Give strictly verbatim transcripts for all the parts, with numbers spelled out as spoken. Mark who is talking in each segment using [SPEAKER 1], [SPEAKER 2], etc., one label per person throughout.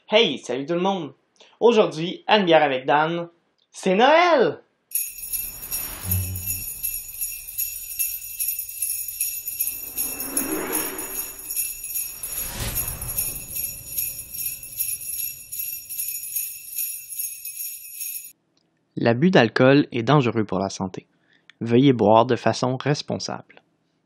[SPEAKER 1] Hey, salut tout le monde! Aujourd'hui, à une bière avec Dan, c'est Noël! L'abus d'alcool est dangereux pour la santé. Veuillez boire de façon responsable.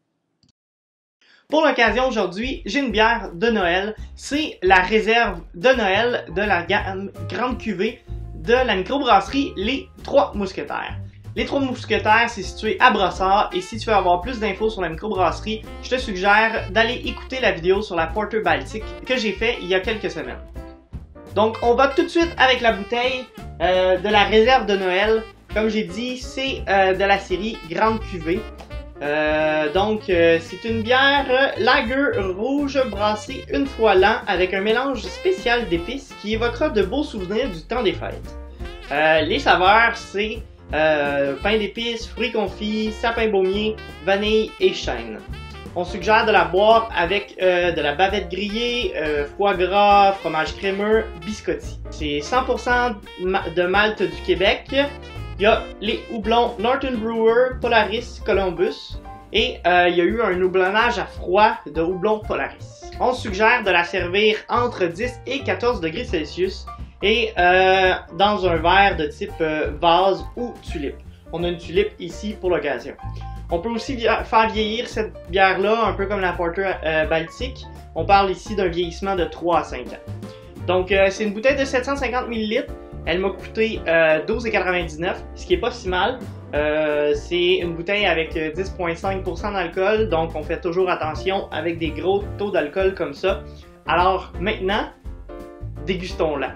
[SPEAKER 1] Pour l'occasion aujourd'hui, j'ai une bière de Noël. C'est la réserve de Noël de la gamme Grande Cuvée de la microbrasserie Les Trois Mousquetaires. Les Trois Mousquetaires, c'est situé à Brossard, et si tu veux avoir plus d'infos sur la microbrasserie, je te suggère d'aller écouter la vidéo sur la Porter Baltique que j'ai fait il y a quelques semaines. Donc on va tout de suite avec la bouteille euh, de la réserve de Noël. Comme j'ai dit, c'est euh, de la série Grande Cuvée. Euh, donc, euh, c'est une bière euh, lager rouge brassée une fois l'an avec un mélange spécial d'épices qui évoquera de beaux souvenirs du temps des fêtes. Euh, les saveurs, c'est euh, pain d'épices, fruits confits, sapin baumier, vanille et chêne. On suggère de la boire avec euh, de la bavette grillée, euh, foie gras, fromage crémeux, biscotti. C'est cent pour cent de Malte du Québec. Il y a les houblons Norton Brewer, Polaris, Columbus, et euh, il y a eu un houblonnage à froid de houblon Polaris. On suggère de la servir entre dix et quatorze degrés Celsius et euh, dans un verre de type euh, vase ou tulipe. On a une tulipe ici pour l'occasion. On peut aussi faire vieillir cette bière-là, un peu comme la Porter euh, Baltique. On parle ici d'un vieillissement de trois à cinq ans. Donc euh, c'est une bouteille de sept cent cinquante millilitres. Elle m'a coûté euh, douze quatre-vingt-dix-neuf, ce qui est pas si mal. Euh, c'est une bouteille avec dix virgule cinq pour cent d'alcool, donc on fait toujours attention avec des gros taux d'alcool comme ça. Alors maintenant, dégustons-la.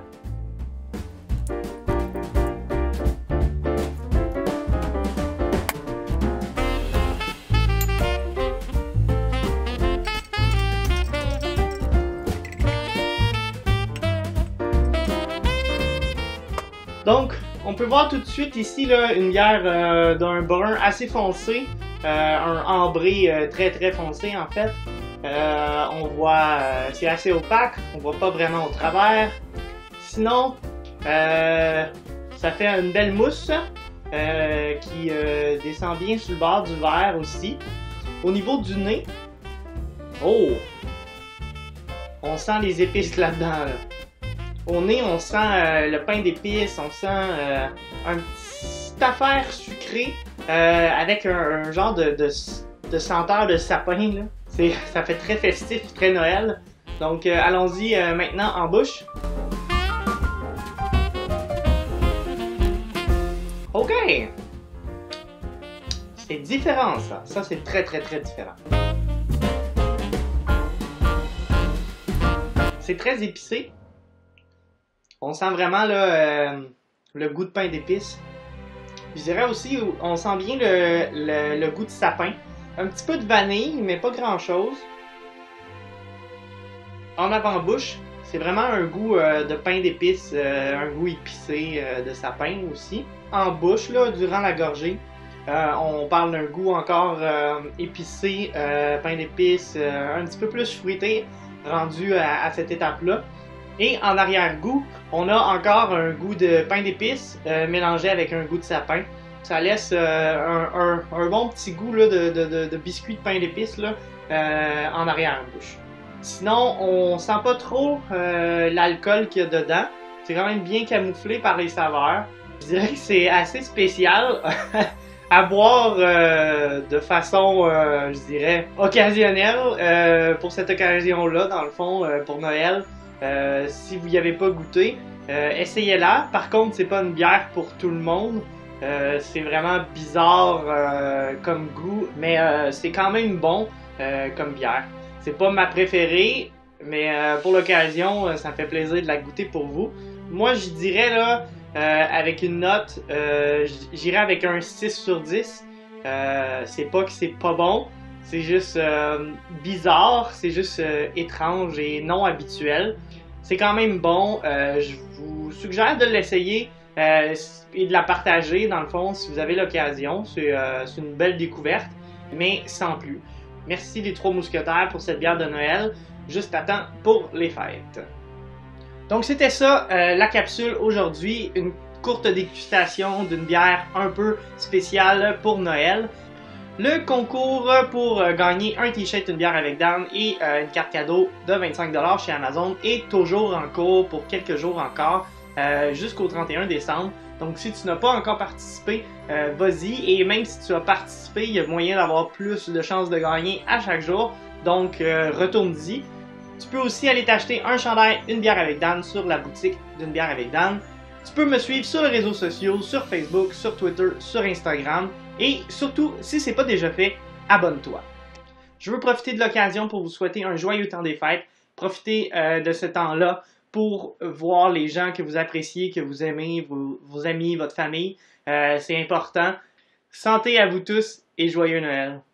[SPEAKER 1] Donc, on peut voir tout de suite ici là, une bière euh, d'un brun assez foncé, euh, un ambré euh, très très foncé en fait. Euh, on voit, euh, c'est assez opaque, on voit pas vraiment au travers. Sinon, euh, ça fait une belle mousse euh, qui euh, descend bien sur le bord du verre aussi. Au niveau du nez, oh, on sent les épices là-dedans. Là. Au nez, on sent euh, le pain d'épices, on sent euh, une petite affaire sucrée euh, avec un, un genre de, de, de senteur de sapin. Là. C'est, ça fait très festif, très Noël. Donc euh, allons-y euh, maintenant en bouche. Ok! C'est différent ça. Ça c'est très très très différent. C'est très épicé. On sent vraiment là, euh, le goût de pain d'épices. Je dirais aussi, on sent bien le, le, le goût de sapin. Un petit peu de vanille, mais pas grand chose. En avant-bouche, c'est vraiment un goût euh, de pain d'épices, euh, un goût épicé euh, de sapin aussi. En bouche, là, durant la gorgée, euh, on parle d'un goût encore euh, épicé, euh, pain d'épices, euh, un petit peu plus fruité, rendu à, à cette étape-là. Et en arrière-goût, on a encore un goût de pain d'épices euh, mélangé avec un goût de sapin. Ça laisse euh, un, un, un bon petit goût là, de, de, de, de biscuit de pain d'épices euh, en arrière-bouche. Sinon, on sent pas trop euh, l'alcool qu'il y a dedans. C'est quand même bien camouflé par les saveurs. Je dirais que c'est assez spécial à boire euh, de façon, euh, je dirais, occasionnelle euh, pour cette occasion-là, dans le fond, euh, pour Noël. Euh, si vous n'y avez pas goûté, euh, essayez-la. Par contre, c'est pas une bière pour tout le monde. Euh, c'est vraiment bizarre euh, comme goût, mais euh, c'est quand même bon euh, comme bière. C'est pas ma préférée, mais euh, pour l'occasion, ça me fait plaisir de la goûter pour vous. Moi, je dirais là, euh, avec une note, euh, j'irais avec un six sur dix. Euh, c'est pas que c'est pas bon, c'est juste euh, bizarre, c'est juste euh, étrange et non habituel. C'est quand même bon, euh, je vous suggère de l'essayer euh, et de la partager dans le fond si vous avez l'occasion. C'est euh, une belle découverte, mais sans plus. Merci les Trois Mousquetaires pour cette bière de Noël, juste à temps pour les fêtes. Donc c'était ça, euh, la capsule aujourd'hui, une courte dégustation d'une bière un peu spéciale pour Noël. Le concours pour euh, gagner un t-shirt, une bière avec Dan et euh, une carte cadeau de vingt-cinq dollars chez Amazon est toujours en cours pour quelques jours encore, euh, jusqu'au trente et un décembre. Donc si tu n'as pas encore participé, euh, vas-y, et même si tu as participé, il y a moyen d'avoir plus de chances de gagner à chaque jour, donc euh, retourne-y. Tu peux aussi aller t'acheter un chandail, une bière avec Dan sur la boutique d'une bière avec Dan. Tu peux me suivre sur les réseaux sociaux, sur Facebook, sur Twitter, sur Instagram. Et surtout, si ce n'est pas déjà fait, abonne-toi. Je veux profiter de l'occasion pour vous souhaiter un joyeux temps des fêtes. Profitez euh, de ce temps-là pour voir les gens que vous appréciez, que vous aimez, vos, vos amis, votre famille. Euh, c'est important. Santé à vous tous et joyeux Noël.